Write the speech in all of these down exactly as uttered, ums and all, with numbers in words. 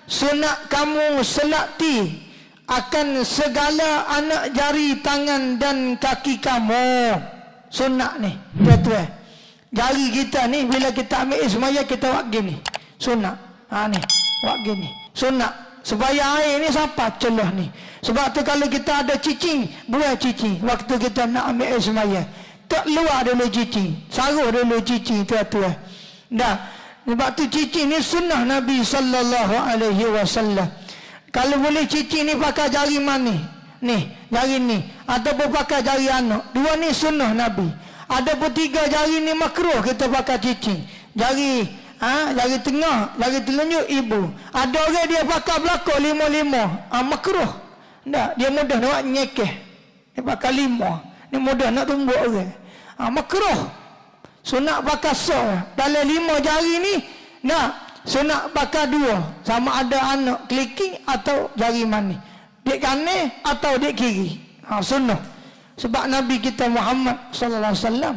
sunat kamu selati akan segala anak jari tangan dan kaki kamu. Sunat ni, tuan-tuan. Jari kita ni bila kita ambil semaya kita buat gini. Sunat. Ha ni, buat gini. Sunat. Supaya air ni sampai celah ni. Sebab tu kalau kita ada cicing, buang cicing waktu kita nak ambil air semaya. Tak luar dulu cicing. Saruh dulu cicing, tuan-tuan. Dah. Sebab tu cicing ni sunnah Nabi sallallahu alaihi wasallam. Kalau boleh cicing ni pakai jari mana? Ni, jari ni. Ataupun pakai jari anak. Dua ni sunnah Nabi. Ada pun tiga jari ni makruh kita pakai cicing. Jari, ha, jari tengah, jari telunjuk ibu. Ada orang dia pakai belakang lima-lima. Ha, makruh. Tak, dia mudah nak nyekeh. Dia pakai lima. Dia mudah nak tumbuk orang. Ha, makruh. Sunat pakai so. Dalam lima jari ni, nak. Sunat pakai dua. Sama ada anak clicking atau jari mani. Dek kanan atau dek kiri. Ha, sunnah. Sebab Nabi kita Muhammad sallallahu alaihi wasallam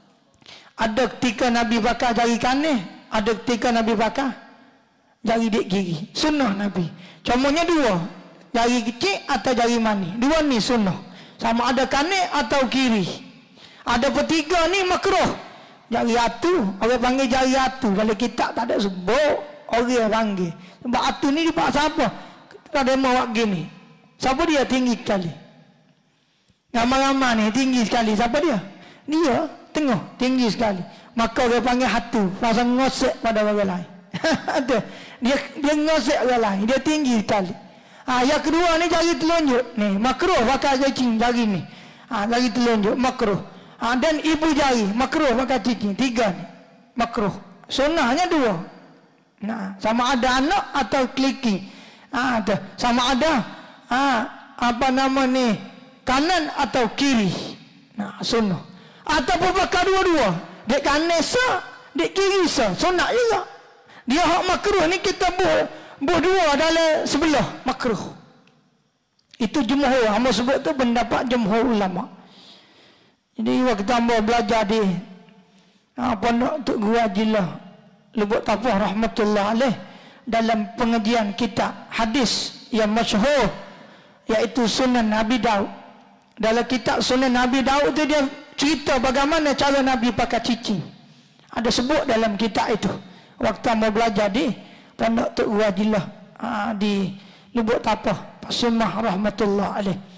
ada ketika Nabi pakai jari kanan, ada ketika Nabi pakai jari dek kiri. Sunnah Nabi. Contohnya dua. Jari kecil atau jari mani. Dua ni sunnah. Sama ada kanan atau kiri. Ada petiga ni makruh. Jari atu, orang panggil jari atu. Kalau kita tak ada sebut, orang panggil. Sebab atu ni dipaksa apa? Kita ada mau buat gini. Siapa dia tinggi sekali? Ramai-ramai ni tinggi sekali. Siapa dia? Dia tengah tinggi sekali. Maka orang panggil hatu. Pasal ngosek pada orang lain. dia dia ngosek orang lain. Dia tinggi sekali. Ha, yang kedua ni jari telunjuk. Ni makruh pakai cacing jari ni. Ha, jari telunjuk makruh. Ha, dan ibu jari makruh pakai cicing. Tiga ni makruh. Sunnahnya dua. Nah, sama ada anak atau clicking. Ha, sama ada ha, apa nama ni kanan atau kiri. Nah, sunnah. Ataupun pakai dua-dua. Dek kanan sah, dek kiri sah. Sunnah juga. Dia hak makruh ni kita buh buh dua dalam sebelah makruh. Itu jumhur. Hamba sebut tu pendapat jumhur ulama. Jadi waktu hamba belajar di ha, Pondok Tok Guru Ajilah Lubuk Tapah rahmatullah alaih dalam pengajian kitab hadis yang masyhur iaitu Sunan Nabi Daud. Dalam kitab Sunan Nabi Daud tu dia cerita bagaimana cara Nabi pakai cicing. Ada sebut dalam kitab itu. Waktu hamba belajar di Pondok Tok Guru Ajilah ha, di Lubuk Tapah Pasumah rahmatullah alaih.